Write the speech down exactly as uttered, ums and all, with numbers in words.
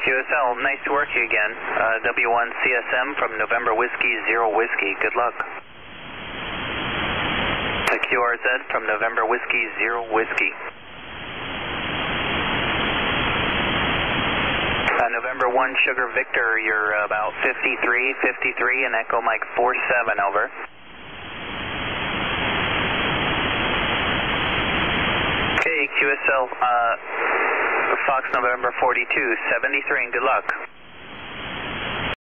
S L, nice to work you again. Uh, W one C S M from November Whiskey Zero Whiskey. Good luck. The Q R Z from November Whiskey Zero Whiskey. Uh, November one Sugar Victor, you're about fifty-three, fifty-three, and Echo Mike four seven, over. Okay, Q S L, uh, Fox November forty-two, seventy-three, and good luck.